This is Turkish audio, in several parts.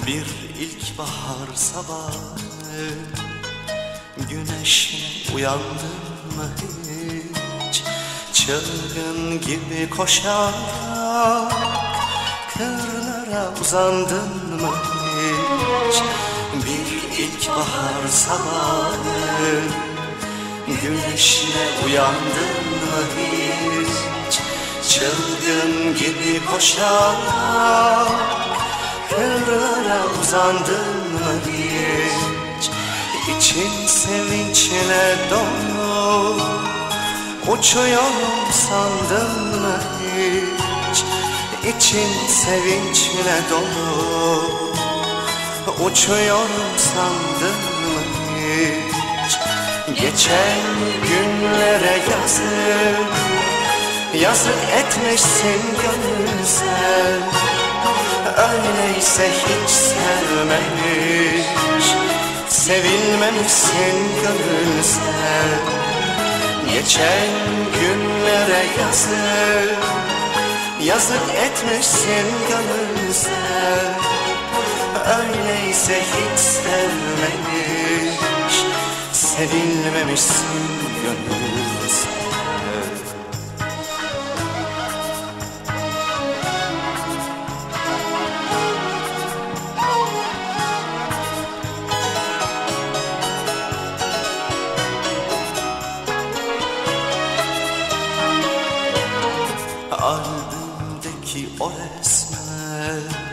Bir ilkbahar sabahı güneşle uyandın mı hiç? Çılgın gibi koşarak kırlara uzandın mı hiç? Bir ilkbahar sabahı güneşle uyandın mı hiç? Çılgın gibi koşarak kırlara uzandın mı hiç? İçin sevinçle dolu, uçuyorum sandın mı hiç? İçin sevinçle dolu, uçuyorum sandın mı hiç? Geçen günlere yazık etmişsin gönül sen. Öyleyse hiç sevmemiş, sevilmemişsin gönül sen. Geçen günlere yazık etmişsin gönül sen. Öyleyse hiç sevmemiş, sevilmemişsin gönül sen. Albümdeki o resme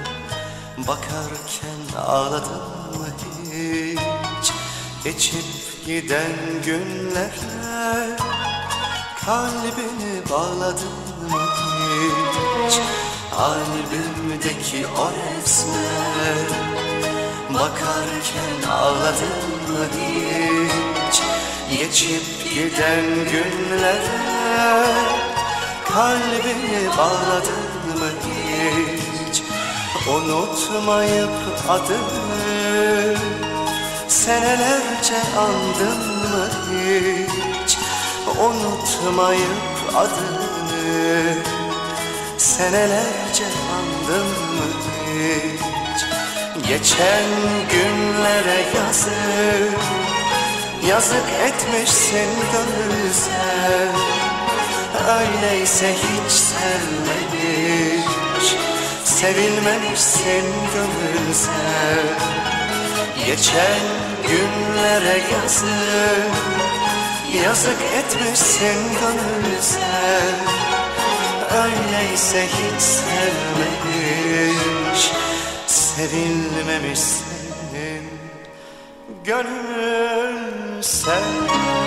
bakarken ağladın mı hiç? Geçip giden günlere kalbini bağladın mı hiç? Albümdeki o resme bakarken ağladın mı hiç? Geçip giden günlere kalbini bağladın mı hiç? Unutmayıp adını senelerce andın mı hiç? Unutmayıp adını senelerce andın mı hiç? Geçen günlere yazık etmişsin gönül sen. Öyleyse hiç sevmemiş, sevilmemişsin gönül sen. Geçen günlere yazık etmişsin gönül sen. Öyleyse hiç sevmemiş, sevilmemişsin gönül sen.